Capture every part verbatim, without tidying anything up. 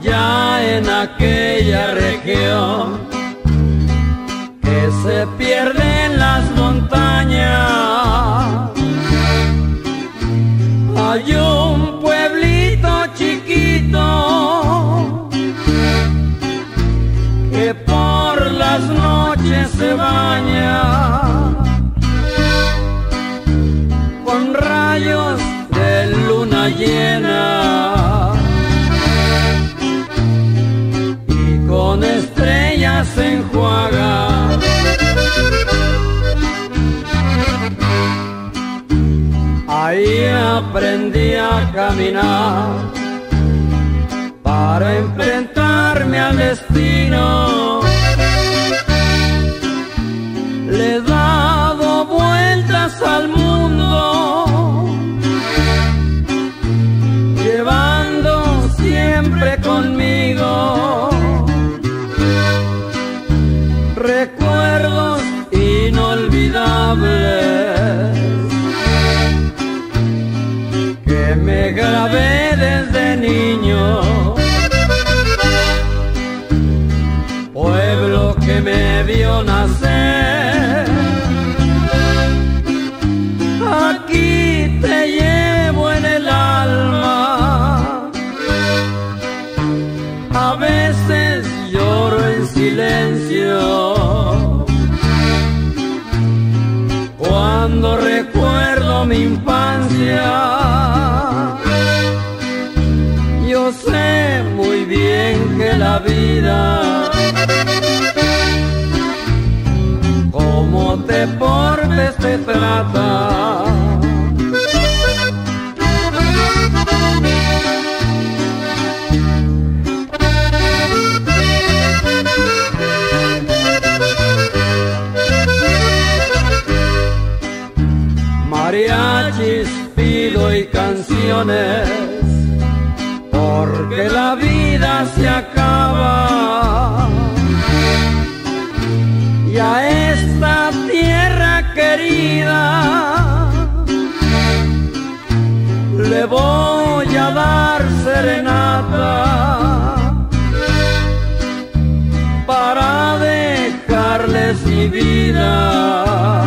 allá en aquella región que se pierde en las montañas. Hay un pueblito chiquito que por las noches se baña con rayos de luna llena y con estrellas se enjuaga. Ahí aprendí a caminar para enfrentarme al destino. Le he dado vueltas al mundo, llevando siempre conmigo recuerdos inolvidables que me grabé desde niño. Pueblo que me vio nacer, aquí te llevo en el alma. A veces lloro en silencio cuando recuerdo mi infancia. Yo sé muy bien que la vida, como te portes, te trata. Mariachis pido y canciones, porque la vida se acaba y a esta tierra querida le voy a dar serenata para dejarles mi vida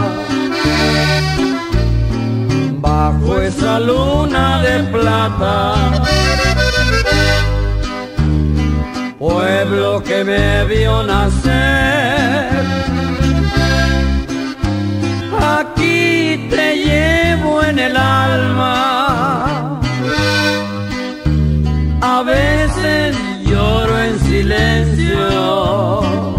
bajo esa luna de plata. Pueblo que me vio nacer, aquí te llevo en el alma. A veces lloro en silencio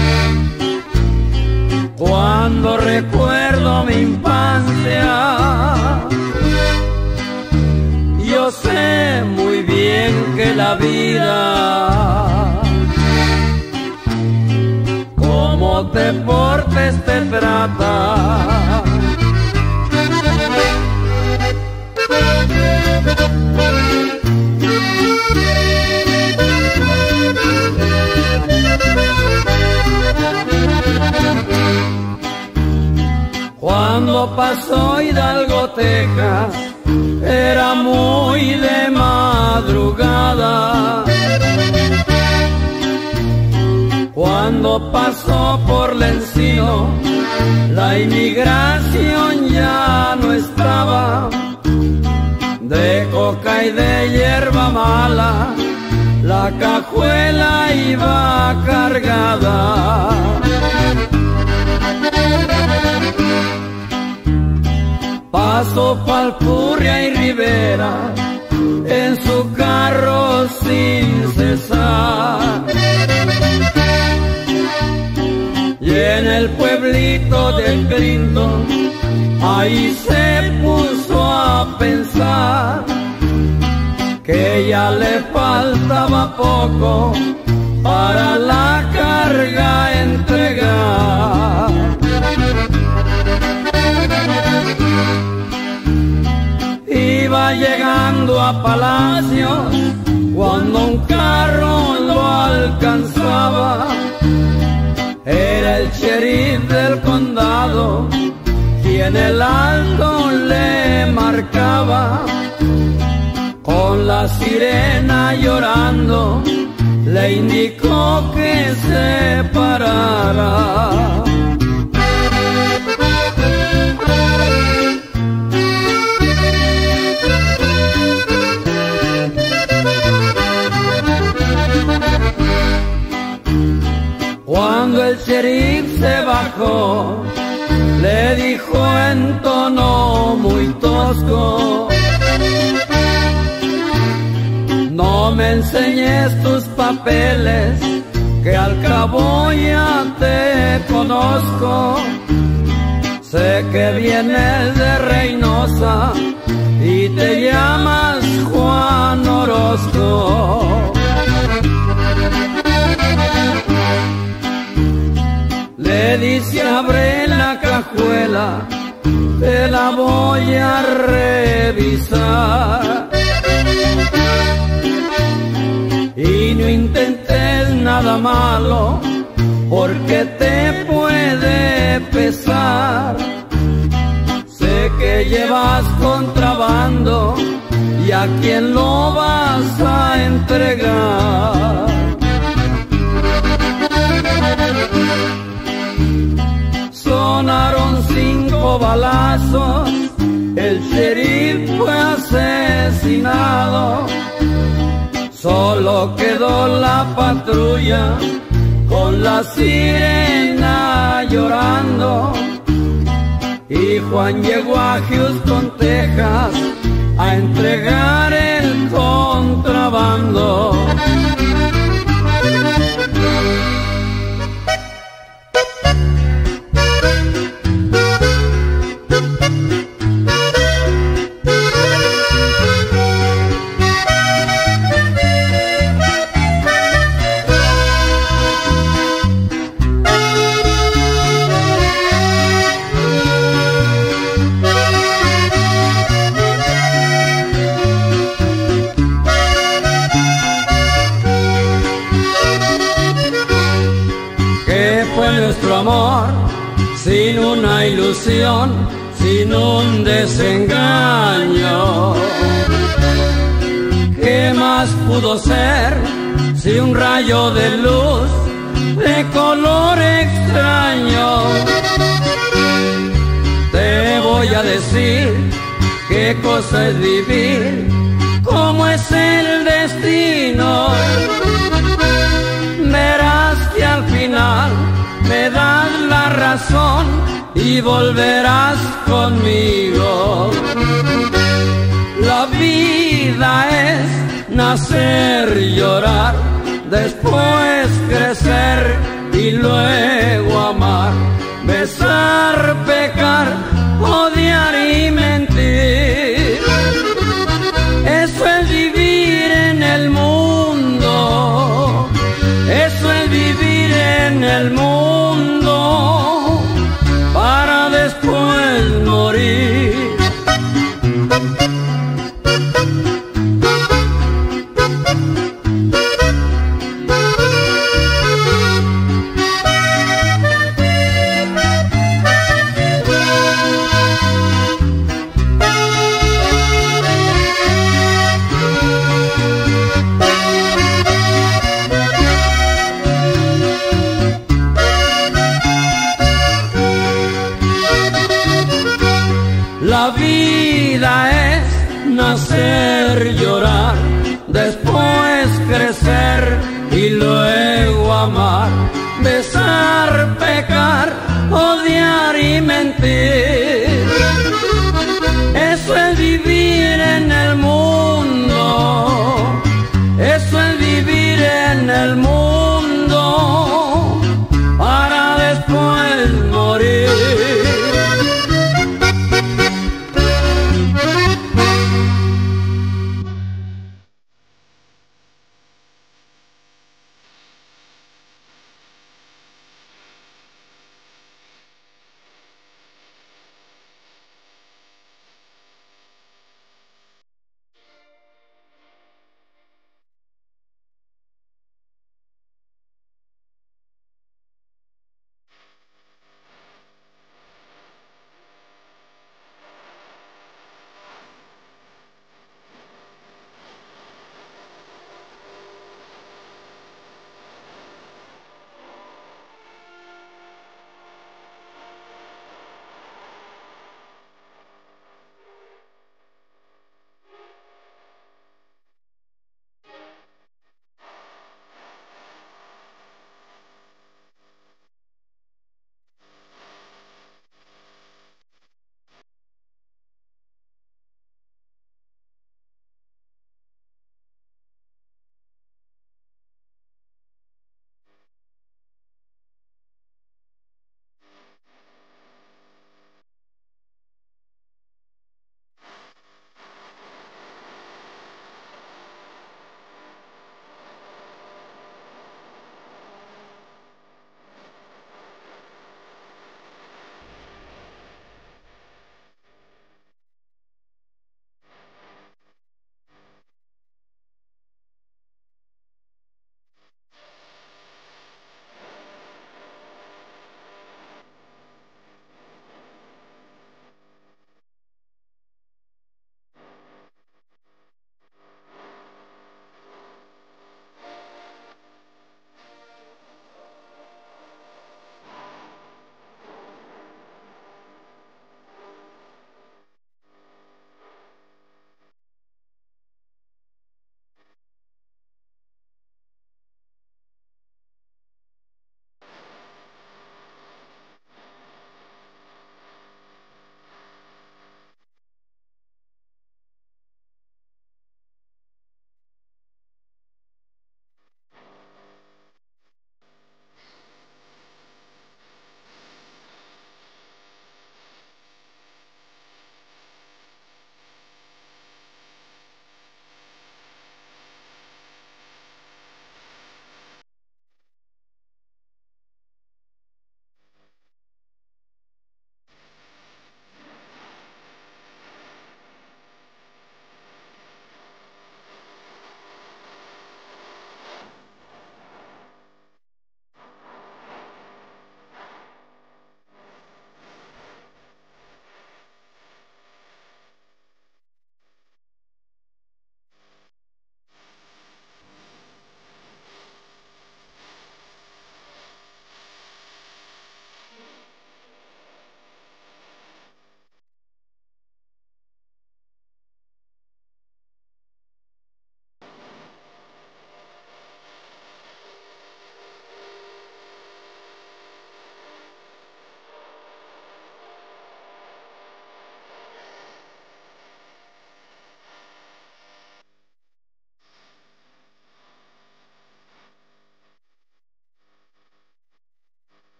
cuando recuerdo mi infancia. Yo sé muy bien que la vida, como te portes, te trata. Cuando pasó Hidalgo, Texas, era muy de madrugada. Cuando pasó por el Encino, la inmigración ya no estaba. De coca y de hierba mala, la cajuela iba cargada. Pasó Palpurria y Rivera en su carro sin cesar, y en el pueblito del Clinton ahí se puso a pensar que ya le faltaba poco para la carga entregar. Iba llegando a Palacios cuando un carro lo alcanzaba. Era el sheriff del condado quien el alto le marcaba. Con la sirena llorando le indicó que se parara. Cuando el sheriff se bajó, le dijo en tono muy tosco: no me enseñes tus papeles, que al cabo ya te conozco. Sé que vienes de Reynosa y te llamas Juan Orozco. Le dice: abre la cajuela, te la voy a revisar. Y no intentes nada malo, porque te puede pesar. Sé que llevas contrabando, ¿y a quién lo vas a entregar? Sonaron cinco balazos, el sheriff fue asesinado. Solo quedó la patrulla con la sirena llorando. Y Juan llegó a Houston, Texas, a entregar el contrabando. Nuestro amor, sin una ilusión, sin un desengaño. ¿Qué más pudo ser si un rayo de luz de color extraño? Te voy a decir qué cosa es vivir, cómo es el destino. Verás que al final me das la razón y volverás conmigo. La vida es nacer, llorar, después crecer y luego amar, besar, pecar, odiar y mentir. Eso es vivir en el mundo, eso es vivir en el mundo, para después morir. La vida es nacer, llorar, después crecer y luego amar, besar, pecar, odiar y mentir. Eso es vivir en el mundo, eso es vivir en el mundo, para después morir.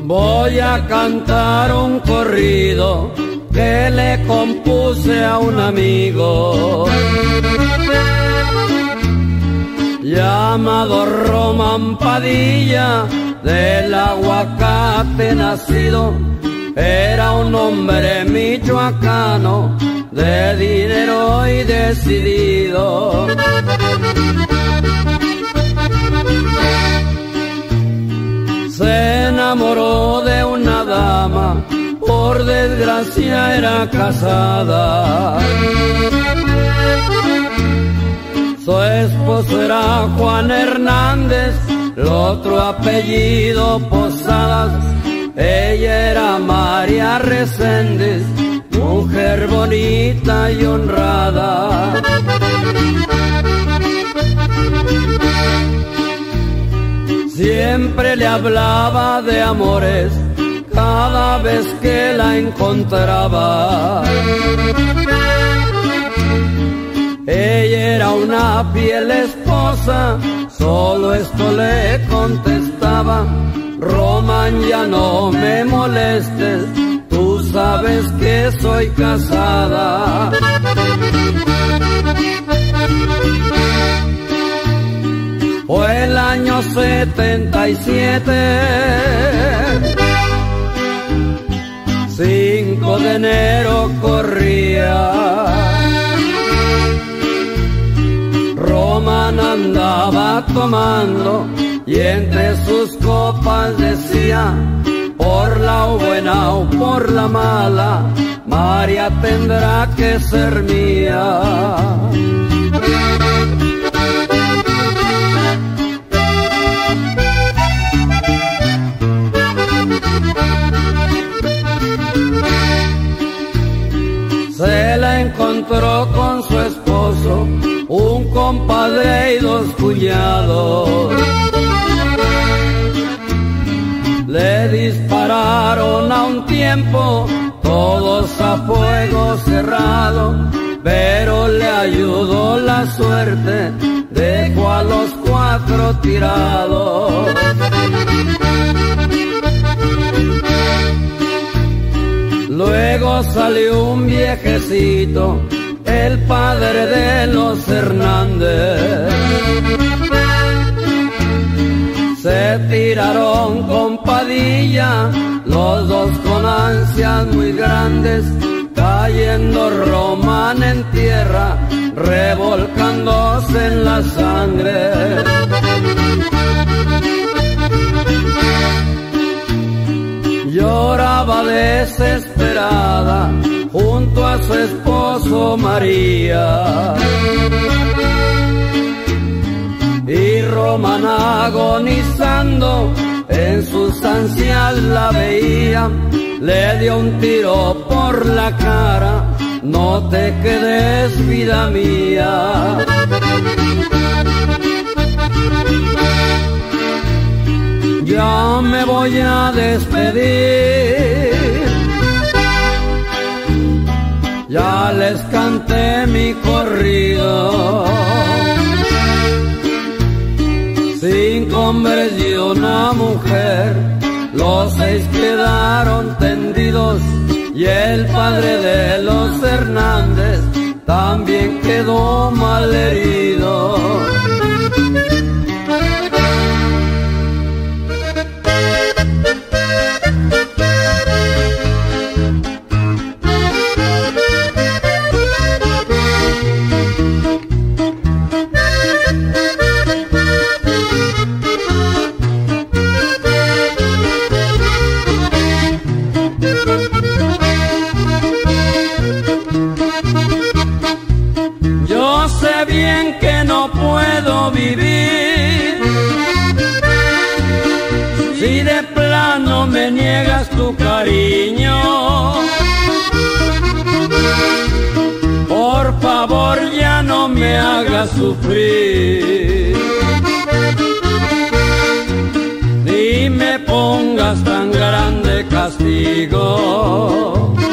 Voy a cantar un corrido que le compuse a un amigo llamado Román Padilla, del Aguacate nacido. Era un hombre michoacano, de dinero y decidido. Se enamoró de una dama, por desgracia era casada. Su esposo era Juan Hernández, el otro apellido Posadas. Ella era María Reséndez, mujer bonita y honrada. Siempre le hablaba de amores cada vez que la encontraba. Ella era una fiel esposa, solo esto le contestaba: Román, ya no me molestes, tú sabes que soy casada. Fue el año setenta y siete, cinco de enero corría. Román andaba tomando y entre sus copas decía: por la buena o por la mala, María tendrá que ser mía. Se la encontró con su esposo, un compadre y dos cuñados. Le dispararon a un tiempo, todos a fuego cerrado, pero le ayudó la suerte, dejó a los cuatro tirados. Luego salió un viejecito, el padre de los Hernández. Se tiraron con Padilla, los dos con ansias muy grandes, cayendo Román en tierra, revolcándose en la sangre. Lloraba desesperada junto a su esposo María. Y Román agonizando en sus ansias la veía, le dio un tiro por la cara: no te quedes, vida mía. Ya me voy a despedir, ya les canté mi corrido. Cinco hombres y una mujer, los seis quedaron tendidos, y el padre de los Hernández también quedó malherido. Yo sé bien que no puedo vivir si de plano me niegas tu cariño. Por favor, ya no me hagas sufrir, ni me pongas tan grande castigo.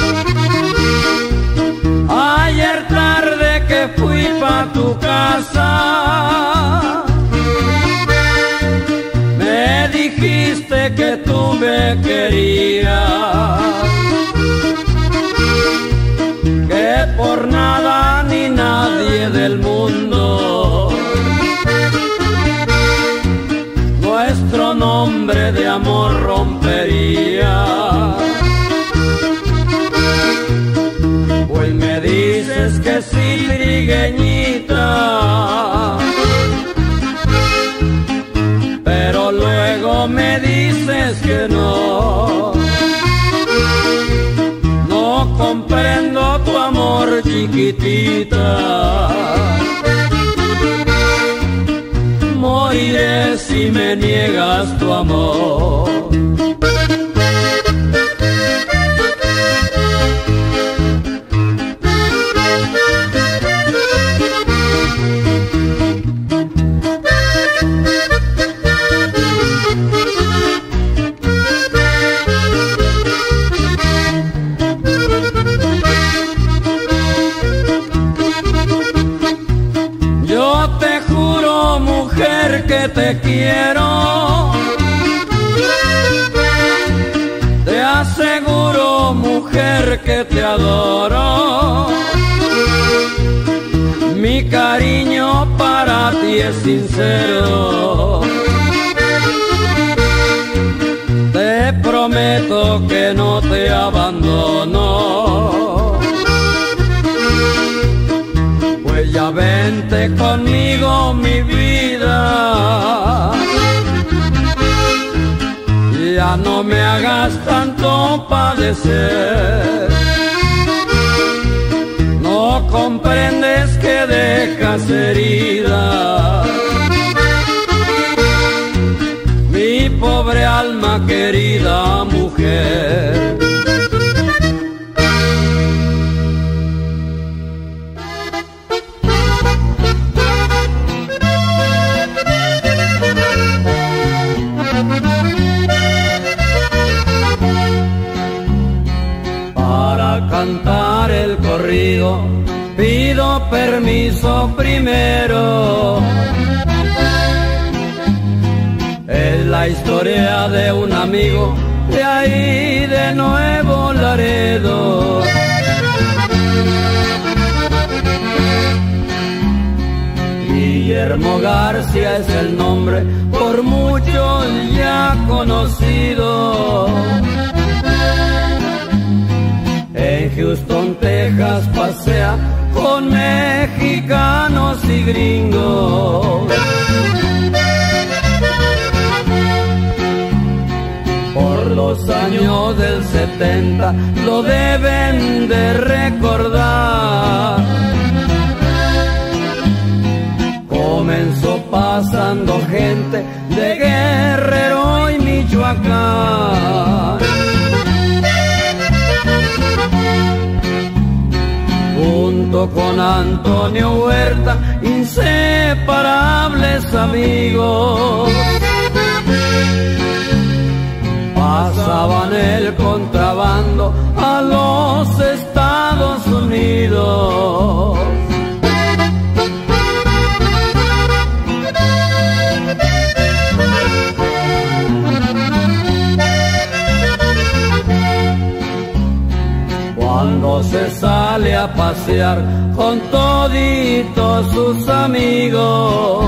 Ayer tarde que fui pa' tu casa, me dijiste que que tú me querías, que por nada ni nadie del mundo nuestro nombre de amor rompería. Hoy me dices que sí, trigueñita, pero luego me dices que no. No comprendo tu amor, chiquitita. Moriré si me niegas tu amor. Que te quiero, te aseguro, mujer, que te adoro. Mi cariño para ti es sincero, te prometo que no te abandono. Pues ya vente conmigo, mi vida, ya no me hagas tanto padecer. No comprendes que dejas herida mi pobre alma, querida mujer. Cantar el corrido pido permiso primero. Es la historia de un amigo de ahí de Nuevo Laredo. Guillermo García es el nombre por muchos ya conocido. En Houston, Texas pasea con mexicanos y gringos. Por los años del setenta lo deben de recordar. Comenzó pasando gente de Guerrero y Michoacán. Junto con Antonio Huerta, inseparables amigos, pasaban el contrabando a los Estados Unidos. Cuando se sale a pasear con toditos sus amigos,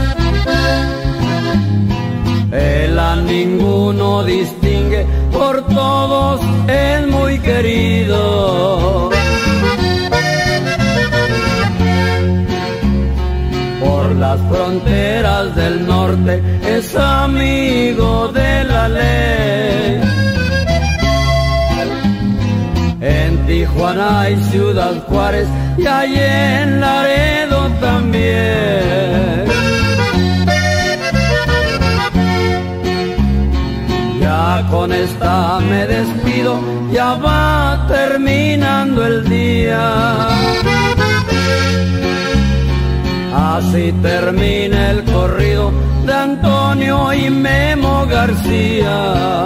él a ninguno distingue, por todos es muy querido. Por las fronteras del norte es amigo de la ley. En Tijuana y Ciudad Juárez y allí en Laredo también. Ya con esta me despido, ya va terminando el día. Así termina el corrido de Antonio y Memo García.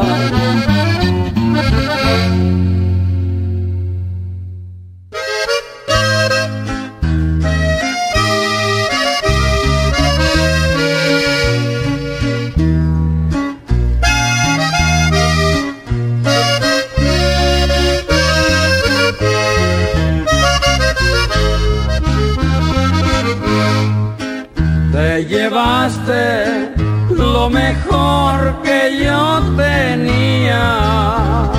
llevaste lo mejor que yo tenía.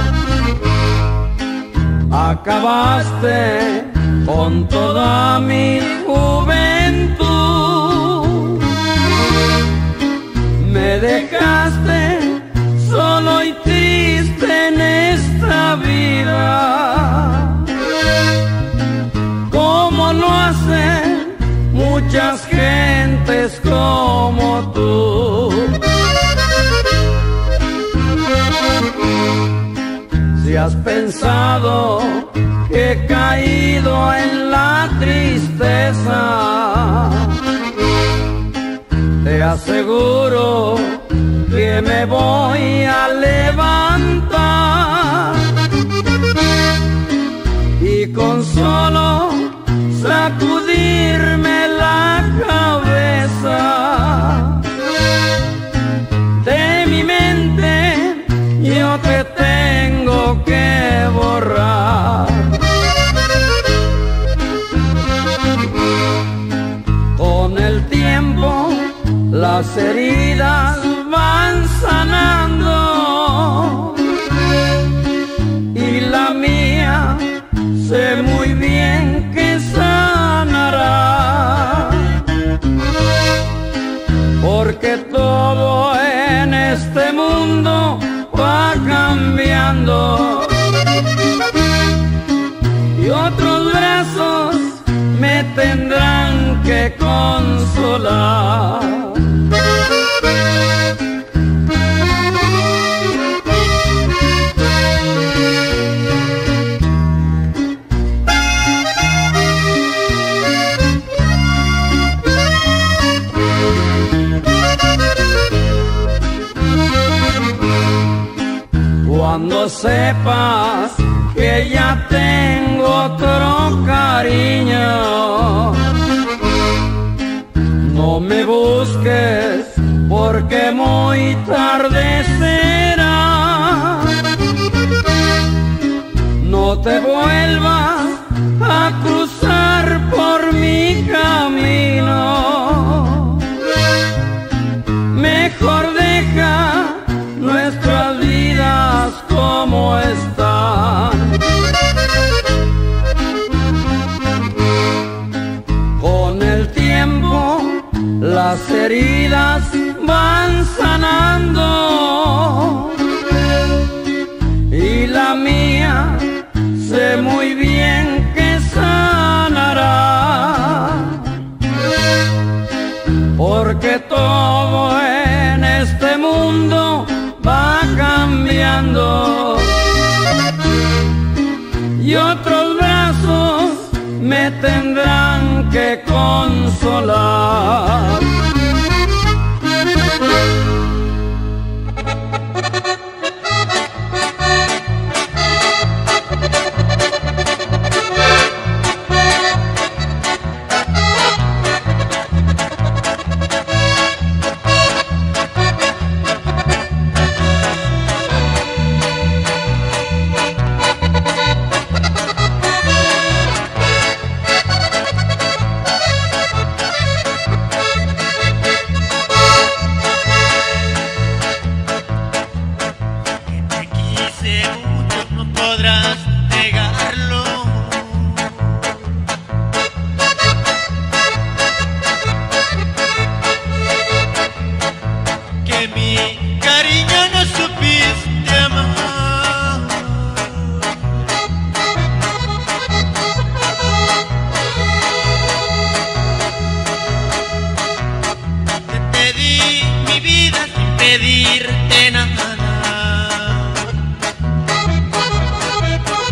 Acabaste con toda mi juventud. Me dejaste solo y triste en esta vida, como lo hacen muchas gentes como tú. Si has pensado que he caído en la tristeza, te aseguro que me voy a levantar, y con solo sacudirme la cabeza de mi mente, yo te tengo que borrar. Con el tiempo las heridas van sanando, y la mía sé muy bien que sanará, porque todo en este mundo va cambiando, y otros brazos me tendrán que consolar. Cuando sepas que ya tengo otro cariño, no me busques porque muy tarde será. No te vuelvas a cruzar por mi camino, mejor deja nuestras vidas como están. Con el tiempo las heridas van sanando, y la mía sé muy bien que sanará, porque todo en este mundo va cambiando, y otros brazos me tendrán que consolar. Pedirte nada,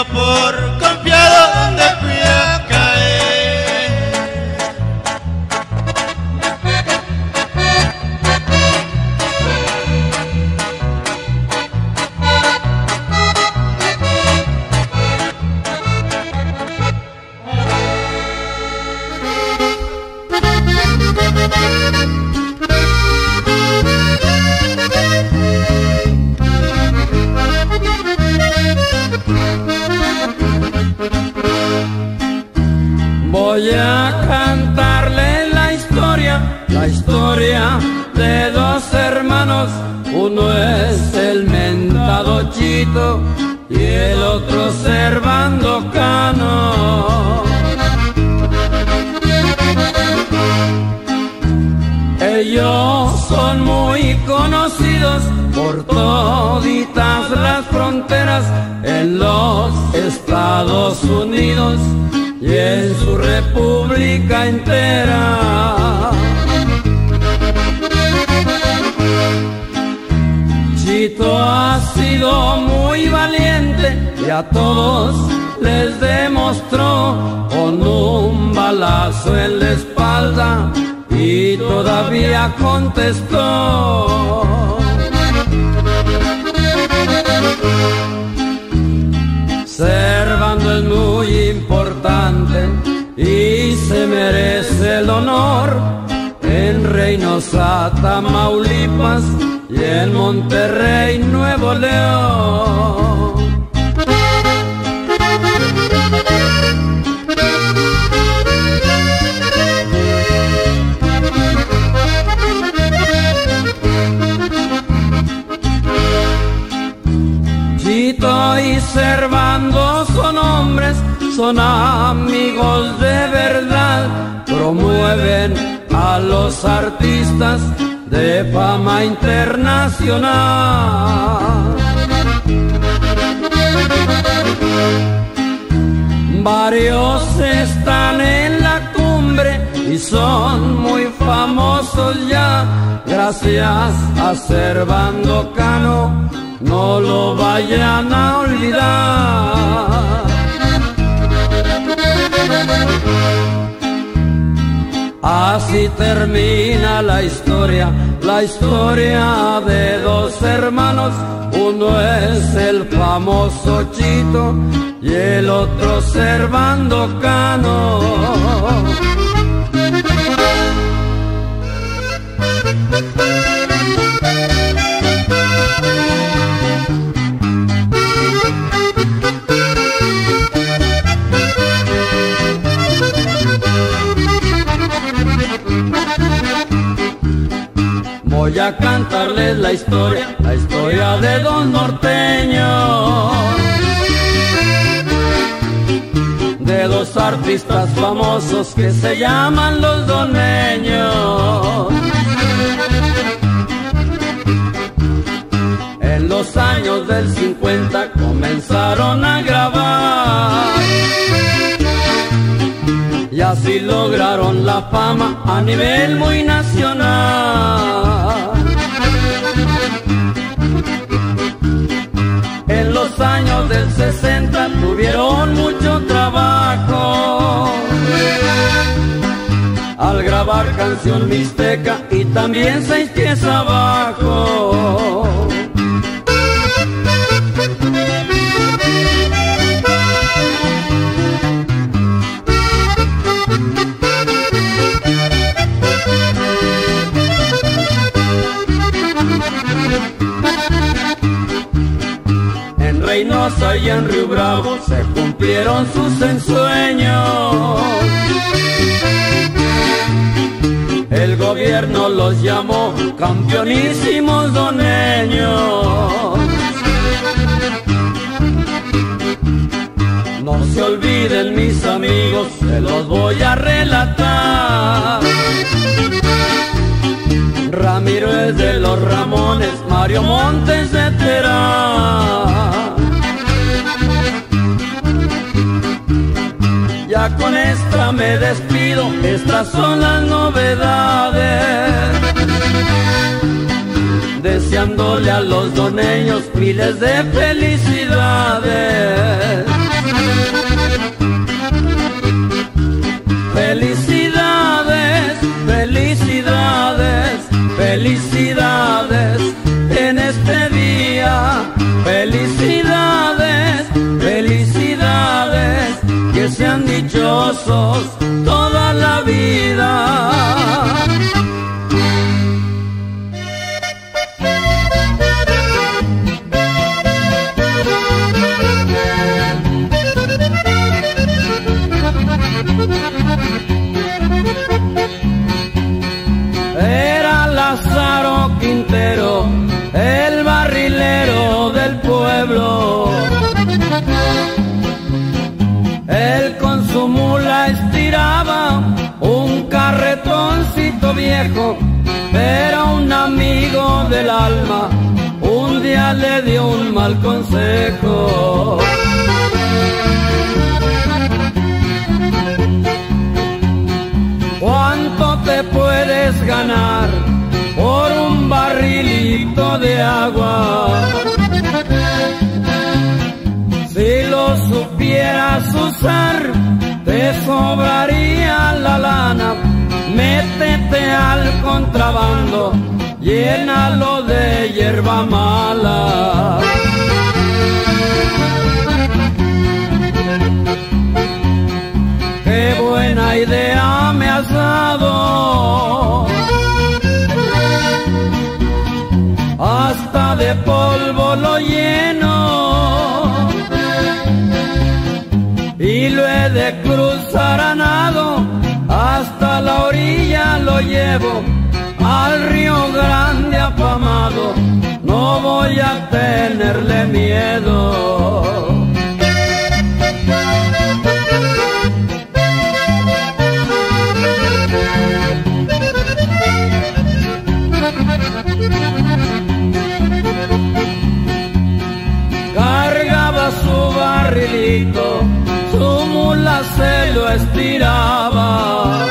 yo por confiado donde fui a caer. Voy a cantarle la historia, la historia de dos hermanos. Uno es el mentado Chito y el otro Servando Cano. Ellos son muy conocidos por toditas las fronteras en los Estados Unidos y en su república entera. Chito ha sido muy valiente y a todos les demostró con un balazo en la espalda y todavía contestó. Servando es muy importante y se merece el honor en Reynosa, Tamaulipas y en Monterrey, Nuevo León. Chito y Servando son hombres, son amigos de verdad, promueven a los artistas de fama internacional. Varios están en la cumbre y son muy famosos ya, gracias a Servando Cano, no lo vayan a olvidar. Así termina la historia, la historia de dos hermanos. Uno es el famoso Chito y el otro Servando Cano. Voy a cantarles la historia, la historia de dos norteños, de dos artistas famosos que se llaman los doneños. En los años del cincuenta comenzaron a grabar y así lograron la fama a nivel muy nacional. En los años del sesenta tuvieron mucho trabajo al grabar Canción Mixteca y también Seis Pies Abajo. En Reynosa y en Río Bravo se cumplieron sus ensueños. El gobierno los llamó campeonísimos doneños. No se olviden, mis amigos, se los voy a relatar. Ramiro es de los Ramones, Mario Montes de Terán. Ya con esta me despido, estas son las novedades. Deseándole a los doneños miles de felicidades. orgullosos toda la vida. Era Lázaro Quintero, el barrilero del pueblo. Él con su mula estiraba un carretoncito viejo, pero un amigo del alma un día le dio un mal consejo. ¿Cuánto te puedes ganar por un barrilito de agua? Si lo supieras usar, te sobraría la lana. Métete al contrabando, llénalo de hierba mala. Qué buena idea me has dado, hasta de polvo lo lleno y lo he de cruzar a nado, hasta la orilla lo llevo, al Río Grande afamado, no voy a tenerle miedo. Cargaba su barrilito, su mula se lo estiraba,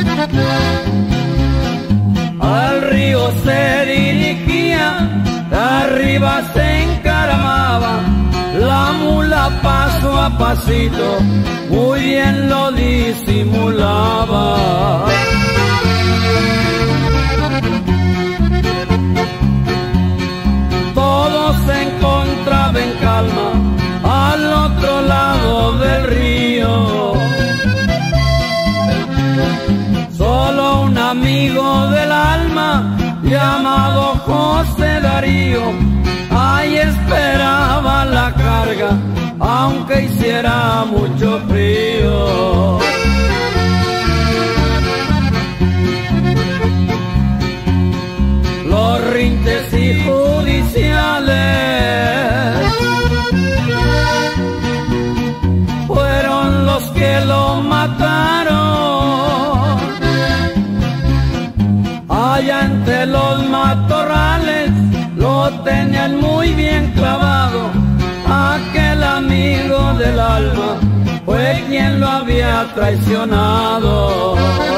al río se dirigía, de arriba se encaramaba, la mula paso a pasito, muy bien lo disimulaba. Todo se encontraba en calma al otro lado del río. Solo un amigo del alma llamado José Darío, ahí esperaba la carga, aunque hiciera mucho frío. Los rinches y judiciales fueron los que lo mataron. Allá entre los matorrales lo tenían muy bien clavado. Aquel amigo del alma fue quien lo había traicionado.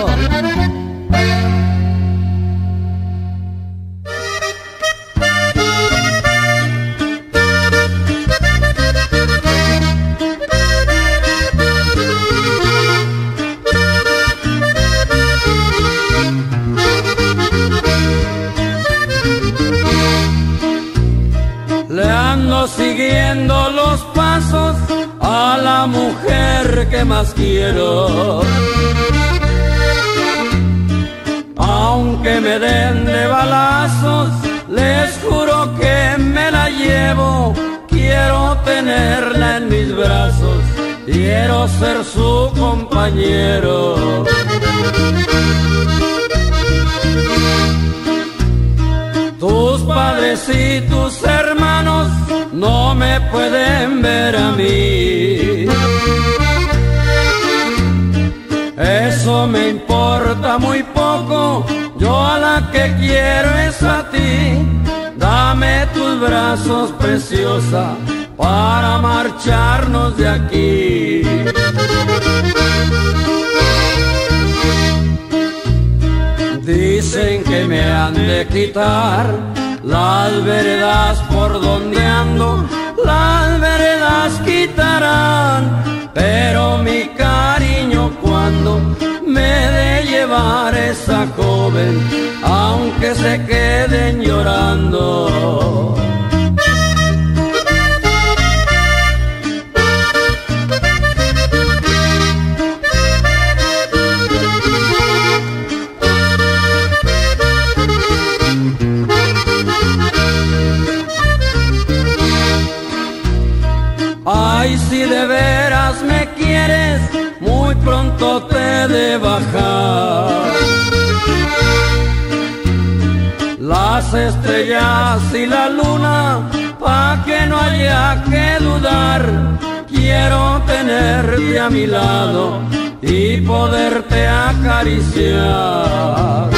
Siguiendo los pasos a la mujer que más quiero, aunque me den de balazos, les juro que me la llevo. Quiero tenerla en mis brazos, quiero ser su compañero. Tus padres y tus hermanos no me pueden ver a mí, eso me importa muy poco, yo a la que quiero es a ti. Dame tus brazos, preciosa, para marcharnos de aquí. Dicen que me han de quitar las veredas por donde ando, las veredas quitarán, pero mi cariño cuando me de llevar esa joven, aunque se queden llorando. Ay, si de veras me quieres, muy pronto te he de bajar. Las estrellas y la luna, pa' que no haya que dudar. Quiero tenerte a mi lado y poderte acariciar.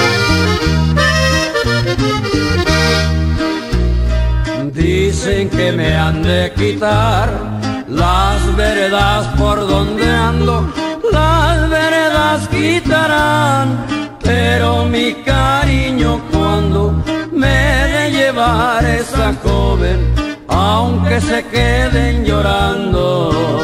Dicen que me han de quitar las veredas por donde ando, las veredas quitarán, pero mi cariño cuando me he de llevar esa joven, aunque se queden llorando.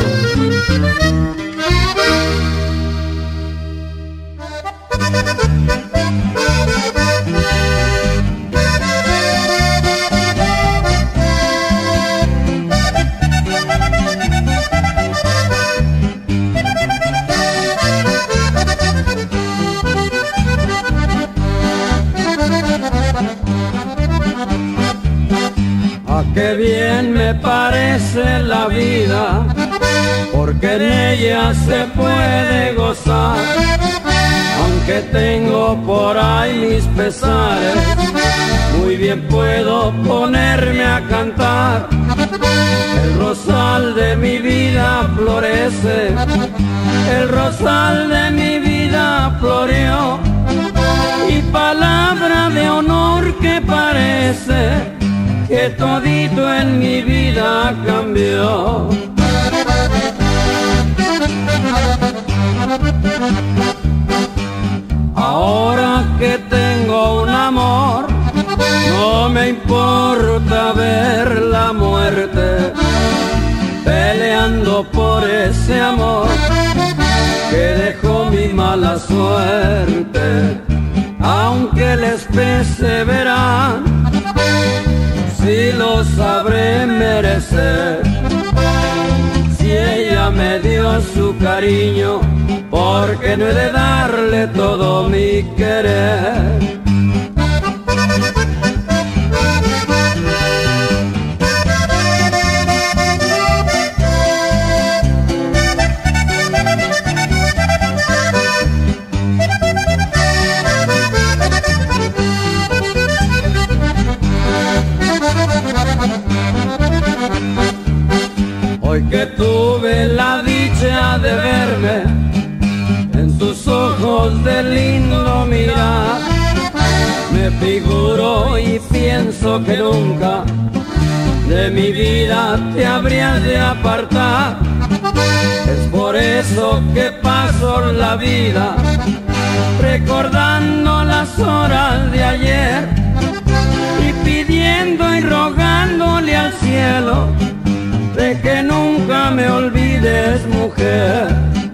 Qué bien me parece la vida, porque en ella se puede gozar. Aunque tengo por ahí mis pesares, muy bien puedo ponerme a cantar. El rosal de mi vida florece, el rosal de mi vida floreó, y palabra de honor que parece que todito en mi vida cambió. Ahora que tengo un amor, no me importa ver la muerte, peleando por ese amor que dejó mi mala suerte. Aunque les pese verán, si lo sabré merecer. Si ella me dio su cariño, porque no he de darle todo mi querer. Hoy que tuve la dicha de verme en tus ojos de lindo mirar, me figuro y pienso que nunca de mi vida te habrías de apartar. Es por eso que paso la vida recordando las horas de ayer y pidiendo y rogándole al cielo de que nunca me olvides, mujer.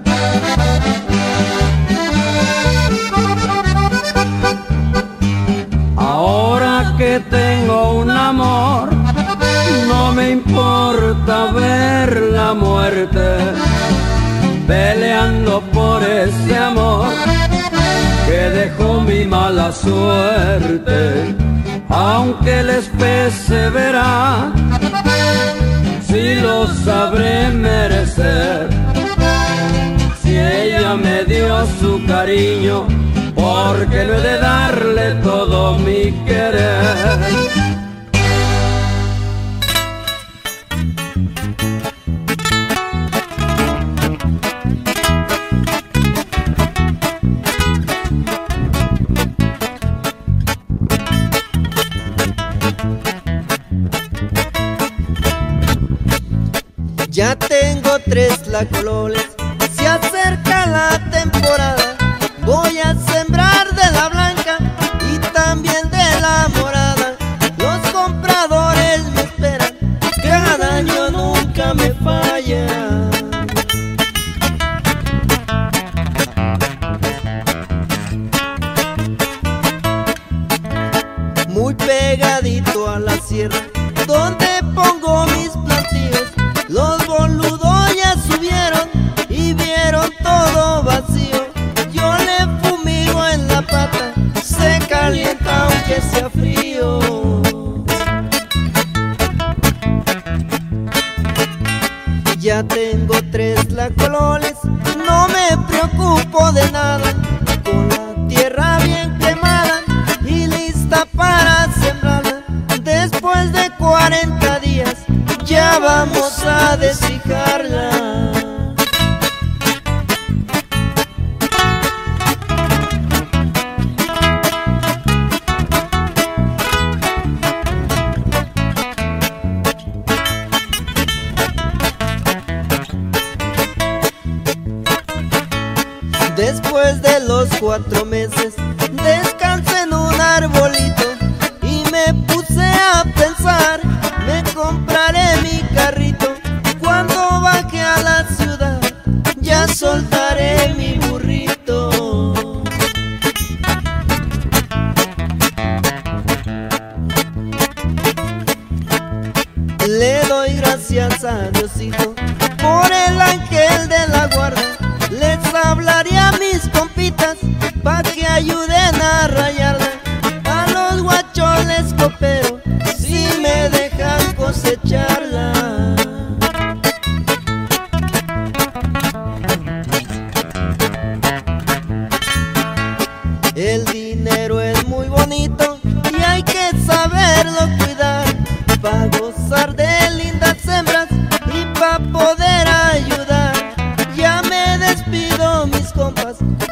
Ahora que tengo un amor, no me importa ver la muerte, peleando por ese amor que dejó mi mala suerte. Aunque les pese verán, si lo sabré merecer. Si ella me dio su cariño, porque no he de darle todo mi querer. Ya tengo tres tlacoyoles, se acerca la temporada. Voy a sembrar de la blanca y también de la morada. Los compradores me esperan, cada año nunca me fallan. Muy pegadito a la sierra, donde pongo mis plantíos, los boludos ya subieron y vieron todo vacío. Yo le fumigo Ya tengo tres tlacualoles, no me preocupo de nada, con la tierra bien quemada y lista para sembrarla. Después de cuarenta días ya vamos a desfijarla. Después de los cuatro meses descansé en un arbolito y me puse a pensar, me compraré mi carrito. Cuando baje a la ciudad ya soltaré mi burrito. Le doy gracias a Diosito por el ángel de la guarda. Les hablaré a mis compitas pa' que ayuden a rayarla. A los guacholes copero si me dejan cosecharla. El dinero es muy bonito y hay que saberlo cuidar, pa' gozar de lindas hembras y pa' poder ayudar. Ya me despido, mis compas,